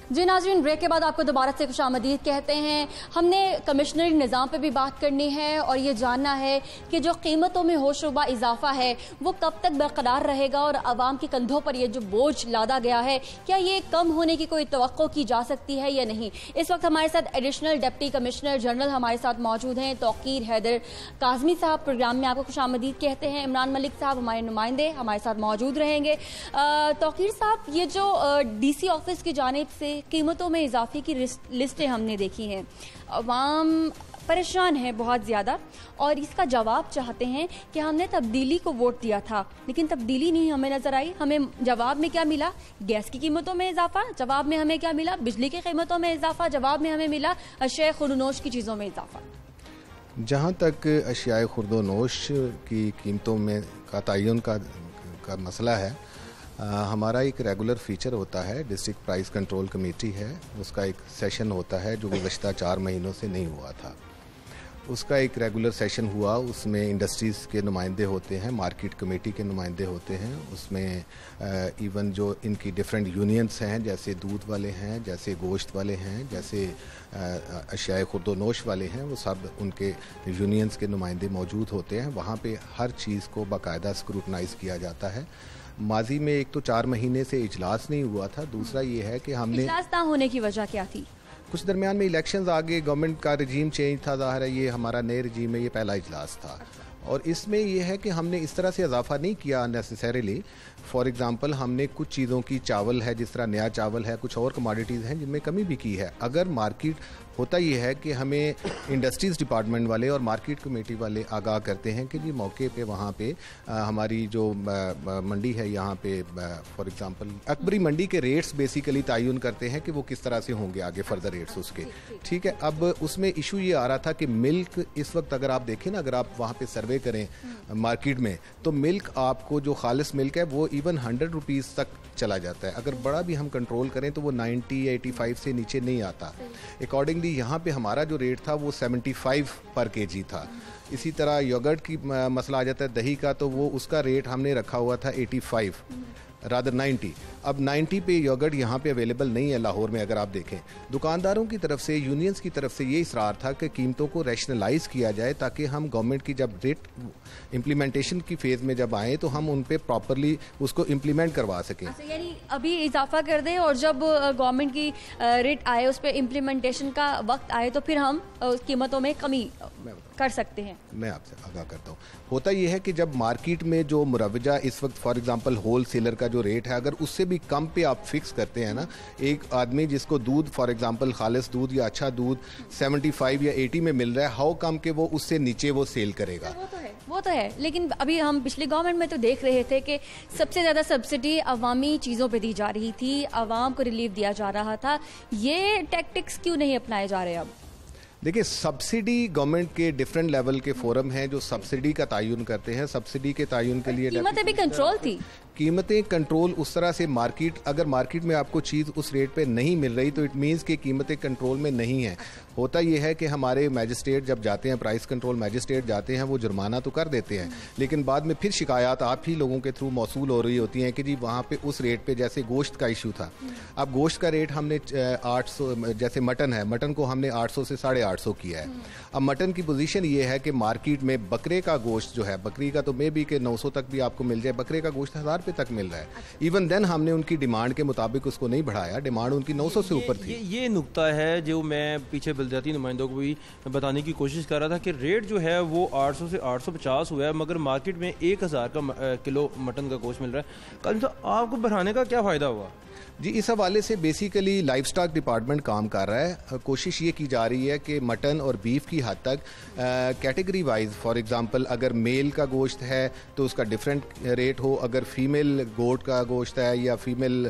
जी नाज़रीन, ब्रेक के बाद आपको दोबारा से खुशामदीद कहते हैं। हमने कमिश्नरी निज़ाम पे भी बात करनी है और ये जानना है कि जो कीमतों में होशरुबा इजाफा है वो कब तक बरकरार रहेगा और आवाम के कंधों पर ये जो बोझ लादा गया है क्या ये कम होने की कोई तवक्को की जा सकती है या नहीं। इस वक्त हमारे साथ एडिशनल डिप्टी कमिश्नर जनरल हमारे साथ मौजूद हैं तौकीर हैदर काज़मी साहब। प्रोग्राम में आपको खुशामदीद कहते हैं। इमरान मलिक साहब हमारे नुमाइंदे हमारे साथ मौजूद रहेंगे। तौकीर साहब, ये जो DC ऑफिस की जानिब से कीमतों में इजाफे की लिस्टें हमने देखी हैं, अवाम परेशान है बहुत ज़्यादा और इसका जवाब चाहते हैं कि हमने तब्दीली को वोट दिया था लेकिन तब्दीली नहीं हमें नज़र आई। हमें जवाब में क्या मिला? गैस की कीमतों में इजाफा। जवाब में हमें क्या मिला? बिजली की कीमतों में इजाफा। जवाब में हमें मिला अशिया खुर्दोनोश की चीज़ों में इजाफा। जहाँ तक अशिया खुर्दोनोश की कीमतों में का तयन का मसला है, हमारा एक रेगुलर फीचर होता है, डिस्ट्रिक्ट प्राइस कंट्रोल कमेटी है, उसका एक सेशन होता है जो गुज़श्ता 4 महीनों से नहीं हुआ था। उसका एक रेगुलर सेशन हुआ, उसमें इंडस्ट्रीज़ के नुमाइंदे होते हैं, मार्केट कमेटी के नुमाइंदे होते हैं, उसमें इवन जो इनकी डिफरेंट यूनियंस हैं, जैसे दूध वाले हैं, जैसे गोश्त वाले हैं, जैसे अशिया खुर्दोनोश वाले हैं, वो सब उनके यूनियंस के नुमाइंदे मौजूद होते हैं। वहाँ पे हर चीज़ को बाकायदा स्क्रूटनाइज़ किया जाता है। माजी में एक तो 4 महीने से इजलास नहीं हुआ था, दूसरा ये है कि हमने इजलास ना होने की वजह क्या थी? कुछ दरमियान में इलेक्शंस आ गए, गवर्नमेंट का रजीम चेंज था, ज़ाहिर है ये हमारा नए रजीम में ये पहला इजलास था। और इसमें यह है कि हमने इस तरह से इजाफा नहीं किया अननेसेसरीली। फॉर एग्जांपल हमने कुछ चीज़ों की, चावल है जिस तरह नया चावल है, कुछ और कमोडिटीज़ हैं जिनमें कमी भी की है। अगर मार्केट होता यह है कि हमें इंडस्ट्रीज़ डिपार्टमेंट वाले और मार्केट कमेटी वाले आगाह करते हैं कि जी मौके पे वहाँ पे हमारी जो मंडी है यहाँ पे फॉर एग्जांपल अकबरी मंडी के रेट्स बेसिकली तयन करते हैं कि वो किस तरह से होंगे आगे फर्दर रेट्स उसके, ठीक है। अब उसमें इशू ये आ रहा था कि मिल्क इस वक्त अगर आप देखें ना, अगर आप वहाँ पे सर्वे करें मार्केट में, तो मिल्क आपको जो खालिस मिल्क है वो इवन 100 रुपीज़ तक चला जाता है। अगर बड़ा भी हम कंट्रोल करें तो वो 90 या 85 से नीचे नहीं आता। अकॉर्डिंगली यहाँ पे हमारा जो रेट था वो 75 पर केजी था। इसी तरह योगर्ट की मसला आ जाता है, दही का, तो वो उसका रेट हमने रखा हुआ था 85 रादर 90। अब 90 पे योगर्ट यहाँ पे अवेलेबल नहीं है लाहौर में। अगर आप देखें दुकानदारों की तरफ से, यूनियंस की तरफ से ये इसरार था कि कीमतों को रैशनलाइज किया जाए ताकि हम गवर्नमेंट की जब रेट इम्प्लीमेंटेशन की फेज़ में जब आए तो हम उन पे प्रॉपरली उसको इम्प्लीमेंट करवा सकें। अच्छा, यानी अभी इजाफा कर दें और जब गवर्नमेंट की रेट आए, उस पर इम्प्लीमेंटेशन का वक्त आए तो फिर हम कीमतों में कमी कर सकते हैं। मैं आपसे आगाह करता हूँ। होता यह है कि जब मार्केट में जो मुरवजा इस वक्त फॉर एग्जांपल होल सेलर का जो रेट है, अगर उससे भी कम पे आप फिक्स करते हैं ना, एक आदमी जिसको दूध फॉर एग्जांपल खालिस दूध या अच्छा दूध 75 या 80 में मिल रहा है, हाउ कम के वो उससे नीचे वो सेल करेगा? वो तो है, लेकिन अभी हम पिछली गवर्नमेंट में तो देख रहे थे कि सबसे ज़्यादा सब्सिडी अवामी चीज़ों पे दी जा रही थी, आवाम को रिलीफ दिया जा रहा था। ये टैक्टिक्स क्यों नहीं अपनाए जा रहे अब? देखिए, सब्सिडी गवर्नमेंट के डिफरेंट लेवल के फोरम हैं जो सब्सिडी का तयन करते हैं। सब्सिडी के तयन के लिए कीमतें भी कंट्रोल थी। कीमतें कंट्रोल उस तरह से अगर मार्केट में आपको चीज़ उस रेट पे नहीं मिल रही तो इट मीन्स कि कीमतें कंट्रोल में नहीं है। होता यह है कि हमारे मैजिस्ट्रेट जब जाते हैं, प्राइस कंट्रोल मैजिस्ट्रेट जाते हैं, वो जुर्माना तो कर देते हैं, लेकिन बाद में फिर शिकायत आप ही लोगों के थ्रू मौसूल हो रही होती हैं कि जी वहाँ पे उस रेट पे, जैसे गोश्त का इशू था, अब गोश्त का रेट हमने 800, जैसे मटन है, मटन को हमने 800 से 850 किया है। अब मटन की पोजीशन ये है कि मार्केट में बकरे का गोश्त जो है, बकरी का तो मे बी के 900 तक भी आपको मिल जाए, बकरे का गोश्त 1000 रुपये तक मिल रहा है। इवन देन हमने उनकी डिमांड के मुताबिक उसको नहीं बढ़ाया, डिमांड उनकी 900 से ऊपर थी। ये नुकता है जो मैं पीछे बलदियाती नुमाइंदों को भी बताने की कोशिश कर रहा था कि रेट जो है वो 800 से 850 हुआ है, मगर मार्केट में 1000 का किलो मटन का गोश्त मिल रहा है। कल तो आपको बढ़ाने का क्या फ़ायदा हुआ? जी, इस हवाले से बेसिकली लाइफ स्टॉक डिपार्टमेंट काम कर रहा है। कोशिश ये की जा रही है कि मटन और बीफ की हद तक कैटेगरी वाइज, फॉर एग्जांपल अगर मेल का गोश्त है तो उसका डिफरेंट रेट हो, अगर फीमेल गोट का गोश्त है या फीमेल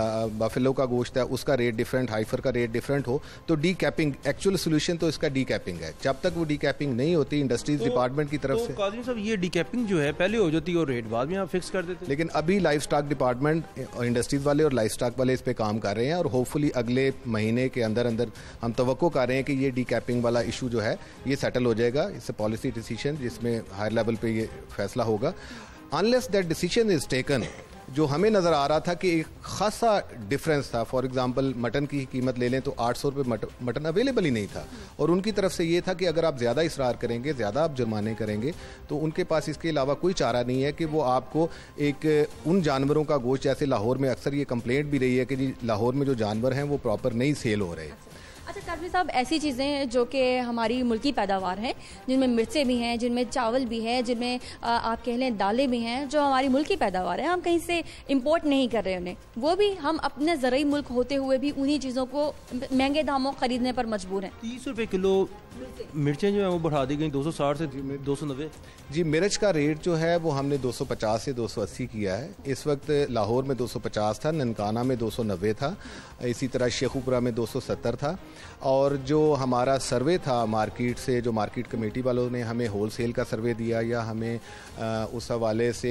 बफेलो का गोश्त है उसका रेट डिफरेंट, हाइफर का रेट डिफरेंट हो। तो डी कैपिंग एक्चुअल सोल्यूशन तो इसका डी कैपिंग है। जब तक वो डी कैपिंग नहीं होती इंडस्ट्रीज डिपार्टमेंट की तरफ से, काज़ी साहब ये डी कैपिंग जो है पहले हो जाती है और रेट बाद में आप फिक्स कर देते हैं, लेकिन अभी लाइफ स्टॉक डिपार्टमेंट इंडस्ट्रीज वाले और लाइफ स्टॉक वाले इस पे काम कर रहे हैं और होपफुली अगले महीने के अंदर अंदर हम तवक्को कर रहे हैं कि ये डी कैपिंग वाला इशू जो है ये सेटल हो जाएगा। इससे पॉलिसी डिसीजन जिसमें हायर लेवल पे ये फैसला होगा। Unless that decision is taken जो हमें नज़र आ रहा था कि एक खासा डिफरेंस था। फॉर एग्जांपल मटन की कीमत ले लें तो 800 रुपये मटन अवेलेबल ही नहीं था, और उनकी तरफ से ये था कि अगर आप ज़्यादा इसरार करेंगे, ज़्यादा आप जुर्माने करेंगे, तो उनके पास इसके अलावा कोई चारा नहीं है कि वो आपको एक उन जानवरों का गोश्त, जैसे लाहौर में अक्सर ये कंप्लेंट भी रही है कि जी लाहौर में जो जानवर हैं वो प्रॉपर नहीं सेल हो रहे। अच्छा काजमी साहब, ऐसी चीज़ें हैं जो कि हमारी मुल्की पैदावार हैं, जिनमें मिर्चें भी हैं, जिनमें चावल भी है, जिनमें आप कह लें दालें भी हैं, जो हमारी मुल्की पैदावार है, हम कहीं से इंपोर्ट नहीं कर रहे उन्हें, वो भी हम अपने ज़रूरी मुल्क होते हुए भी उन्हीं चीज़ों को महंगे दामों खरीदने पर मजबूर हैं। 30 रुपये किलो मिर्चें जो है वो बढ़ा दी गई 260 से 290। जी, मिर्च का रेट जो है वो हमने 250 से 280 किया है। इस वक्त लाहौर में 250 था, ननकाना में 290 था, इसी तरह शेखुपुरा में 270 था। और जो हमारा सर्वे था मार्केट से, जो मार्केट कमेटी वालों ने हमें होल सेल का सर्वे दिया, या हमें उस हवाले से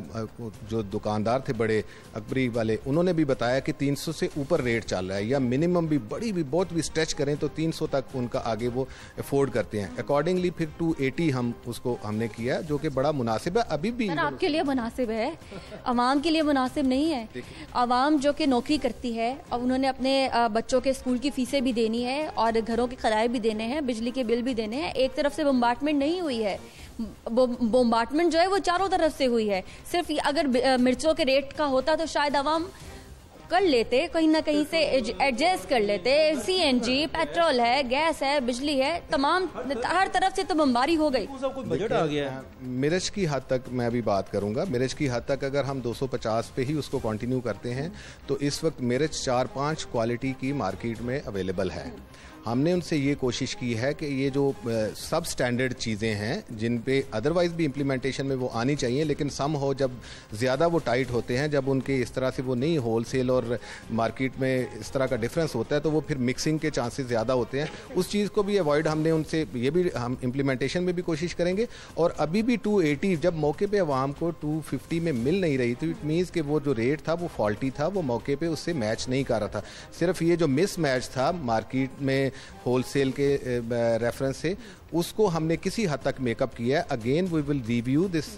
जो दुकानदार थे बड़े अकबरी वाले, उन्होंने भी बताया कि 300 से ऊपर रेट चल रहा है, या मिनिमम भी बड़ी भी बहुत भी स्ट्रेच करें तो 300 तक उनका आगे वो अफोर्ड करते हैं। अकॉर्डिंगली फिर 280 हमने किया, जो कि बड़ा मुनासिब है। अभी भी आपके लिए मुनासिब है, आवाम के लिए मुनासिब नहीं है। आवाम जो कि नौकरी करती है, अब उन्होंने अपने बच्चों के स्कूल की फीसें भी देनी है और घरों के किराए भी देने हैं, बिजली के बिल भी देने हैं। एक तरफ से बम्बार्टमेंट नहीं हुई है, बम्बार्टमेंट जो है वो चारों तरफ से हुई है। सिर्फ अगर मिर्चों के रेट का होता तो शायद आवाम कर लेते, कहीं ना कहीं से एडजस्ट कर लेते। सीएनजी, पेट्रोल है, गैस है, बिजली है, तमाम हर तरफ से तो बमबारी हो गई। बजट आ गया है। मिर्च की हद तक मैं अभी बात करूंगा। मिर्च की हद तक अगर हम 250 पे ही उसको कंटिन्यू करते हैं तो इस वक्त मिर्च 4-5 क्वालिटी की मार्केट में अवेलेबल है। हमने उनसे ये कोशिश की है कि ये जो सब स्टैंडर्ड चीज़ें हैं जिन पे अदरवाइज़ भी इम्प्लीमेंटेशन में वो आनी चाहिए, लेकिन सम हो जब ज़्यादा वो टाइट होते हैं, जब उनके इस तरह से वो नहीं होल सेल और मार्केट में इस तरह का डिफरेंस होता है, तो वो फिर मिक्सिंग के चांसेस ज़्यादा होते हैं। उस चीज़ को भी अवॉइड हमने उनसे, ये भी हम इम्प्लीमेंटेशन में भी कोशिश करेंगे। और अभी भी 280 जब मौके पर आवाम को 250 में मिल नहीं रही, तो इट मीन्स कि वो जो रेट था वो फॉल्टी था, वो मौके पर उससे मैच नहीं कर रहा था। सिर्फ ये जो मिस मैच था मार्केट में होलसेल के रेफरेंस से, उसको हमने किसी हद तक मेकअप किया है। Again we will review this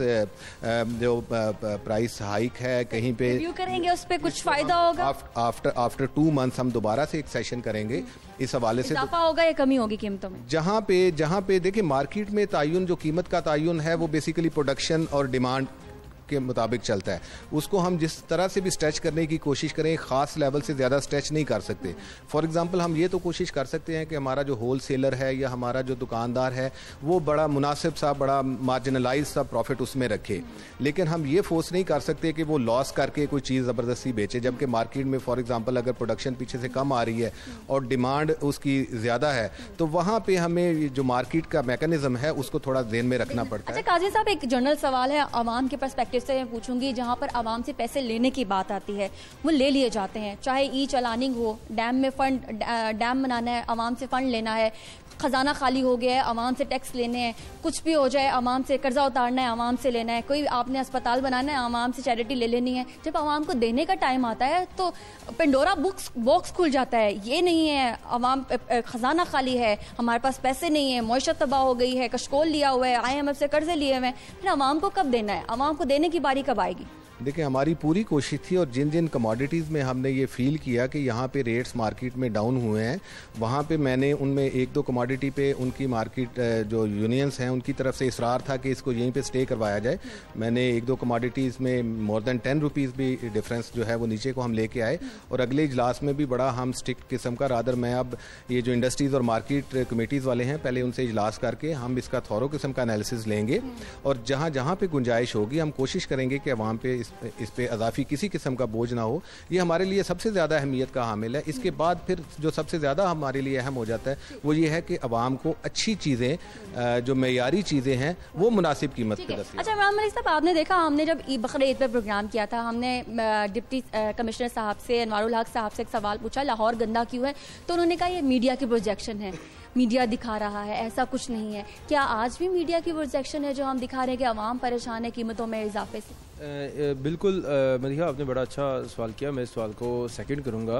जो प्राइस हाइक है, कहीं पे रिव्यू करेंगे, उस पे कुछ फायदा होगा। आफ्टर 2 मंथ्स हम दोबारा से एक सेशन करेंगे इस हवाले से। इजाफा होगा या कमी होगी कीमतों में? जहाँ पे देखिए मार्केट में तायुन, जो कीमत का तायुन है वो बेसिकली प्रोडक्शन और डिमांड के मुताबिक चलता है। उसको हम जिस तरह से भी स्ट्रेच करने की कोशिश करें, खास लेवल से ज़्यादा स्ट्रेच नहीं कर सकते। फॉर एग्जांपल हम ये तो कोशिश कर सकते हैं कि हमारा जो होल सेलर है या हमारा जो दुकानदार है वो बड़ा मुनासिब सा, बड़ा मार्जिनलाइज सा प्रॉफिट उसमें रखे, लेकिन हम ये फोर्स नहीं कर सकते कि वो लॉस करके कोई चीज़ ज़बरदस्ती बेचे, जबकि मार्केट में फॉर एग्जाम्पल अगर प्रोडक्शन पीछे से कम आ रही है और डिमांड उसकी ज़्यादा है, तो वहाँ पर हमें जो मार्केट का मैकेनिज्म है उसको थोड़ा ध्यान में रखना पड़ता है। अच्छा काजी साहब, एक जनरल सवाल है आवाम के पर्सपेक्टिव से मैं पूछूंगी। जहां पर आवाम से पैसे लेने की बात आती है वो ले लिए जाते हैं, चाहे ई चलानिंग हो, डैम में फंड, डैम बनाना है, आवाम से फंड लेना है, खजाना खाली हो गया है, आवाम से टैक्स लेने हैं, कुछ भी हो जाए आवाम से कर्जा उतारना है, आवाम से लेना है, कोई आपने अस्पताल बनाना है, आवाम से चैरिटी ले लेनी है। जब आवाम को देने का टाइम आता है तो पेंडोरा बॉक्स खुल जाता है। ये नहीं है आवाम खजाना खाली है, हमारे पास पैसे नहीं है, मईशत तबाह हो गई है, कशकोल लिया हुआ है, IMF से कर्जे लिए हुए हैं, फिर आवाम को कब देना है? आवाम को देने की बारी कब आएगी? देखिए हमारी पूरी कोशिश थी, और जिन जिन कमोडिटीज़ में हमने ये फील किया कि यहाँ पे रेट्स मार्केट में डाउन हुए हैं, वहाँ पे मैंने उनमें 1-2 कमोडिटी पे उनकी मार्केट जो यूनियंस हैं उनकी तरफ से इसरार था कि इसको यहीं पे स्टे करवाया जाए। मैंने 1-2 कमोडिटीज़ में मोर देन 10 रुपीज़ भी डिफरेंस जो है वो नीचे को हम लेके आए, और अगले इजलास में भी बड़ा हम स्ट्रिक्ट किस्म का, रादर मैं अब ये जो इंडस्ट्रीज़ और मार्केट कमेटीज़ वाले हैं पहले उनसे इजलास करके हम इसका थॉरो किस्म का एनालिसिस लेंगे, और जहाँ जहाँ पे गुंजाइश होगी हम कोशिश करेंगे कि अवाम पे इस पे अजाफी किसी किस्म का बोझ ना हो। ये हमारे लिए सबसे ज़्यादा अहमियत का हामिल है। इसके बाद फिर जो सबसे ज़्यादा हमारे लिए अहम हो जाता है वो ये है कि अवाम को अच्छी चीज़ें, जो मेयारी चीज़ें हैं वो मुनासिब कीमत पर दस्तियाब। अच्छा इमरान मलिक साहब, आपने देखा हमने जब बकरीद ईद पर प्रोग्राम किया था, हमने डिप्टी कमिश्नर साहब से, अनवारुल हक साहब से एक सवाल पूछा, लाहौर गंदा क्यों है? तो उन्होंने कहा ये मीडिया की प्रोजेक्शन है, मीडिया दिखा रहा है, ऐसा कुछ नहीं है। क्या आज भी मीडिया की प्रोजेक्शन है जो हम दिखा रहे हैं कि आवाम परेशान है कीमतों में इजाफे से? बिल्कुल मदिहा, आपने बड़ा अच्छा सवाल किया, मैं इस सवाल को सेकंड करूंगा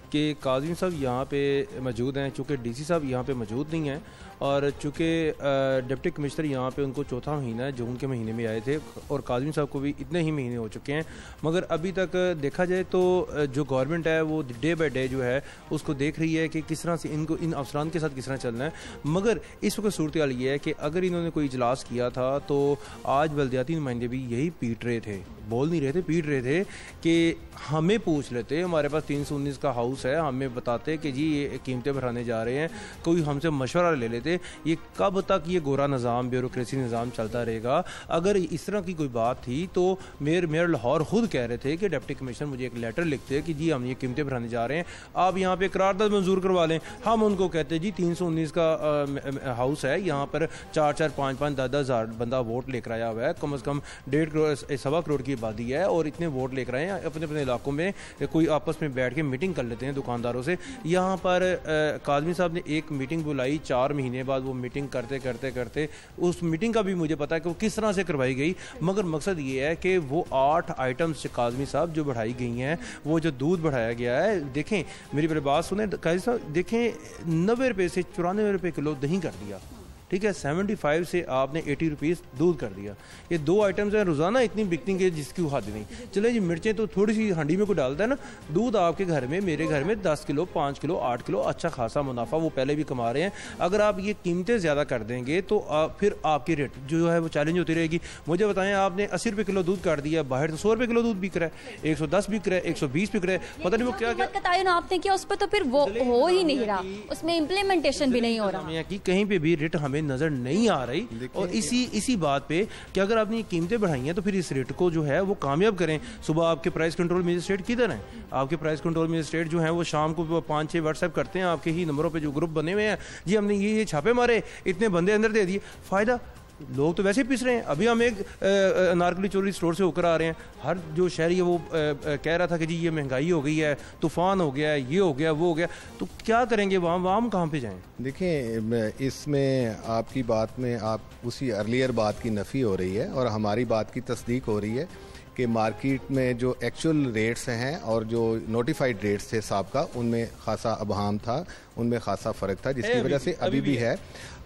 कि काज़ी साहब यहाँ पे मौजूद हैं, चूँकि डीसी साहब यहाँ पे मौजूद नहीं हैं और चूँकि डिप्टी कमिश्नर यहाँ पे उनको चौथा महीना है, जून के महीने में आए थे और काज़मी साहब को भी इतने ही महीने हो चुके हैं, मगर अभी तक देखा जाए तो जो गवर्नमेंट है वो डे बाई डे जो है उसको देख रही है कि किस तरह से इनको इन अफसरान के साथ किस तरह चलना है। मगर इस वक्त सूरत हाल ये है कि अगर इन्होंने कोई इजलास किया था तो आज बल्दियाती नुमाइंदे भी यही पीट रहे थे, बोल नहीं रहे थे, पीट रहे थे कि हमें पूछ लेते, हमारे पास 319 का हाउस है, हमें बताते कि जी ये कीमतें बढ़ाने जा रहे हैं, कोई हमसे मशवरा ले लेते। ये कब तक ये गोरा निज़ाम, ब्यूरोक्रेसी निज़ाम चलता रहेगा? अगर इस तरह की कोई बात थी तो मेयर लाहौर खुद कह रहे थे कि डिप्टी कमिश्नर मुझे एक लेटर लिखते कि जी हम ये कीमतें बढ़ाने जा रहे हैं, आप यहाँ पे करारदाद मंजूर करवा लें। हम उनको कहते जी 319 का हाउस है, यहाँ पर 4-4, 5-5, 10-10 हज़ार बंदा वोट लेकर आया हुआ है, कम अज़ कम 1.5 करोड़ 1.25 करोड़ की आबादी है और इतने वोट लेकर आए हैं, अपने अपने इलाकों में कोई आपस में बैठ के मीटिंग कर लेते हैं दुकानदारों से। यहाँ पर काज़मी साहब ने एक मीटिंग बुलाई, 4 महीने बाद वो मीटिंग करते करते करते उस मीटिंग का भी मुझे पता है कि वो किस तरह से करवाई गई, मगर मकसद ये है कि वो 8 आइटम्स काज़मी साहब जो बढ़ाई गई हैं, वो जो दूध बढ़ाया गया है, देखें मेरी पहले बात सुने काज़ी साहब, देखें 90 रुपये से 94 रुपये किलो दही कर दिया, ठीक है, 75 से आपने 80 रुपीज़ दूध कर दिया। ये 2 आइटम्स हैं, रोज़ाना इतनी बिकती है जिसकी हद नहीं। चले जी मिर्चें तो थोड़ी सी हंडी में को डालता है ना, दूध आपके घर में, मेरे घर में 10 किलो, 5 किलो, 8 किलो अच्छा खासा मुनाफा वो पहले भी कमा रहे हैं। अगर आप ये कीमतें ज़्यादा कर देंगे तो फिर आपकी रेट जो है वो चैलेंज होती रहेगी। मुझे बताएं, आपने 80 रुपये किलो दूध काट दिया, बाहर तो 100 रुपये किलो दूध बिक रहा है, 110 बिक रहा है, 120 बिक रहा है, पता नहीं वो क्या क्या तयन आपने किया उस पर, तो फिर वो हो ही नहीं रहा, उसमें इम्प्लीमेंटेशन भी नहीं हो रहा, कहीं पे भी रेट हमें नजर नहीं आ रही। और इसी बात पे कि अगर आपने कीमतें बढ़ाई हैं तो फिर इस रेट को जो है वो कामयाब करें। सुबह आपके प्राइस कंट्रोल मजिस्ट्रेट किधर हैं? आपके प्राइस कंट्रोल मजिस्ट्रेट जो हैं वो शाम को 5-6 व्हाट्सएप करते हैं आपके ही नंबरों पे जो ग्रुप बने हुए हैं, जी हमने ये छापे मारे, इतने बंदे अंदर दे दिए, फायदा लोग तो वैसे ही पिस रहे हैं। अभी हम एक अनारकली चोरी स्टोर से होकर आ रहे हैं, हर जो शहरी है वो कह रहा था कि जी ये महंगाई हो गई है, तूफान हो गया है, ये हो गया, वो हो गया, तो क्या करेंगे वहाँ हम कहाँ पे जाएं? देखिए इसमें आपकी बात में आप उसी अर्लियर बात की नफ़ी हो रही है और हमारी बात की तस्दीक हो रही है कि मार्केट में जो एक्चुअल रेट्स हैं और जो नोटिफाइड रेट्स थे साबका, उनमें खासा अबहाम था, उनमें खासा फ़र्क था, जिसकी वजह से अभी भी है।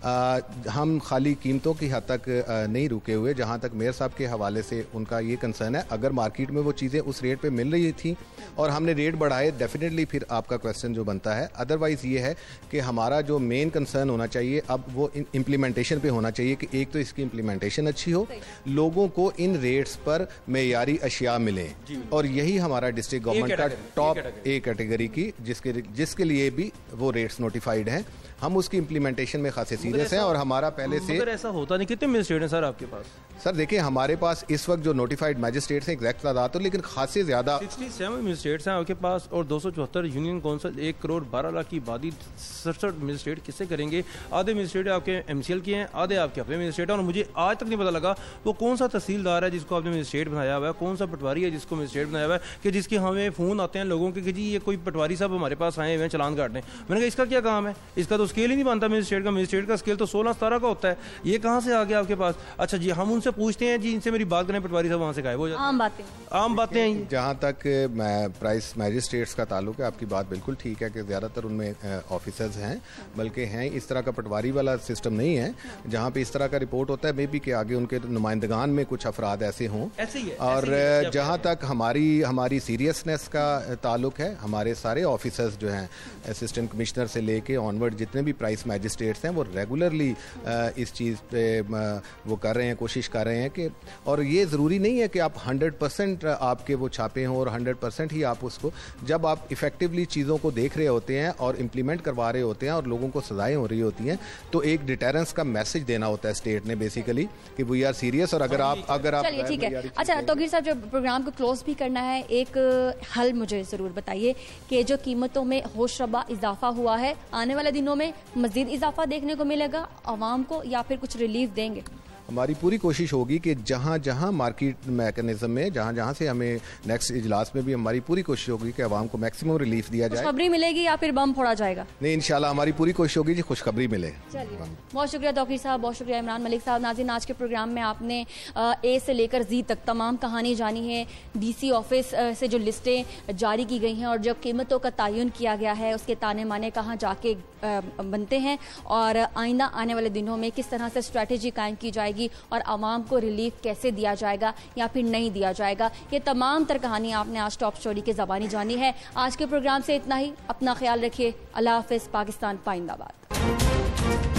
हम खाली कीमतों की हद तक नहीं रुके हुए, जहाँ तक मेयर साहब के हवाले से उनका ये कंसर्न है, अगर मार्केट में वो चीज़ें उस रेट पे मिल रही थी और हमने रेट बढ़ाए, डेफिनेटली फिर आपका क्वेश्चन जो बनता है। अदरवाइज़ ये है कि हमारा जो मेन कंसर्न होना चाहिए अब वो इम्प्लीमेंटेशन पे होना चाहिए कि एक तो इसकी इम्प्लीमेंटेशन अच्छी हो, लोगों को इन रेट्स पर मेयारी अशिया मिले, और यही हमारा डिस्ट्रिक्ट गवर्नमेंट का टॉप ए कैटेगरी की जिसके लिए भी वो रेट्स नोटिफाइड हैं, हम उसकी इम्प्लीमेंटेशन में खासे सीरियस हैं। और हमारा पहले से ऐसा होता नहीं। कितने मजिस्ट्रेट हैं सर आपके पास? सर देखिए हमारे पास इस वक्त जो नोटिफाइड मैजिस्ट्रेट्स हैं एग्जैक्ट तादाद तो, लेकिन खासे ज्यादा 67 मजिस्ट्रेट्स हैं आपके पास और 274 यूनियन काउंसिल, 1 करोड़ 12 लाख की आबादी, 67 मजिस्ट्रेट किससे करेंगे? आधे मजिस्ट्रेट आपके MCL के हैं, आधे आपके अपने मजिस्ट्रेट हैं, और मुझे आज तक नहीं पता लगा वो कौन सा तहसीलदार है जिसको आपने मजिस्ट्रेट बनाया हुआ है, कौन सा पटवारी है जिसको मजिस्ट्रेट बनाया हुआ है, कि जिसके हमें फ़ोन आते हैं लोगों के कि जी ये कोई पटवारी साहब हमारे पास आए हुए हैं चालान काटने। मैंने कहा इसका क्या काम है? इसका तो स्केल ही नहीं बनता मजिस्ट्रेट का स्केल तो 16-17 का होता है, ये कहाँ से आ गया आपके पास? अच्छा जी हम उनसे पूछते हैं, जी इनसे मेरी बात करें, पटवारी साहब वहाँ से गायब हो जाते हैं। आम बातें हैं। जहाँ तक प्राइस मैजिस्ट्रेट्स का ताल्लुक है, आपकी बात बिल्कुल ठीक है कि ज़्यादातर उनमें ऑफिसर्स हैं, बल्कि हैं इस तरह का पटवारी वाला सिस्टम नहीं है जहाँ पे इस तरह का रिपोर्ट होता है, मे बी कि आगे उनके नुमाइंदगान में कुछ अफराद ऐसे हों। और जहाँ तक हमारी सीरियसनेस का ताल्लुक है, हमारे सारे ऑफिसर्स जो हैं असिस्टेंट कमिश्नर से लेके ऑनवर्ड जितने भी प्राइस मैजिस्ट्रेट्स हैं वो रेगुलरली इस चीज़ पे वो कर रहे हैं, कोशिश कर रहे हैं कि, और ये ज़रूरी नहीं है कि आप 100% आपके वो छापे हों और 100% ही आप उसको, जब आप इफ़ेक्टिवली चीज़ों को देख रहे होते हैं और इम्प्लीमेंट करवा रहे होते हैं और लोगों को सजाएं हो रही होती हैं, तो एक डिटेरेंस का मैसेज देना होता है स्टेट ने बेसिकली कि वी आर सीरियस। और अगर आप चलिए ठीक है। अच्छा तौकीर साहब, जो प्रोग्राम को क्लोज भी करना है, एक हल मुझे ज़रूर बताइए कि जो कीमतों में होशरबा इजाफा हुआ है, आने वाले दिनों में मज़ीद इजाफा देखने को मिलेगा आवाम को, या फिर कुछ रिलीफ देंगे? हमारी पूरी कोशिश होगी कि जहाँ जहाँ मार्केट मैकेनिज्म में जहाँ से हमें नेक्स्ट इजलास में भी हमारी पूरी कोशिश होगी कि आवाम को मैक्सिमम रिलीफ दिया जाए। खुशखबरी मिलेगी या फिर बम फोड़ा जाएगा? नहीं, इंशाल्लाह हमारी पूरी कोशिश होगी कि खुशखबरी मिले। चलिए, बहुत शुक्रिया तौकीर साहब, बहुत शुक्रिया इमरान मलिक साहब। नाज़रीन, आज के प्रोग्राम में आपने ए से लेकर जी तक तमाम कहानी जानी है। DC ऑफिस से जो लिस्टें जारी की गई हैं और जो कीमतों का तयन किया गया है उसके ताने माने कहाँ जाके बनते हैं और आइंदा आने वाले दिनों में किस तरह से स्ट्रैटेजी कायम की जाएगी और आवाम को रिलीफ कैसे दिया जाएगा या फिर नहीं दिया जाएगा, ये तमाम तर कहानी आपने आज टॉप स्टोरी के ज़बानी जानी है। आज के प्रोग्राम से इतना ही। अपना ख्याल रखिए। अल्लाह हाफ़िज़। पाकिस्तान पाइंदाबाद।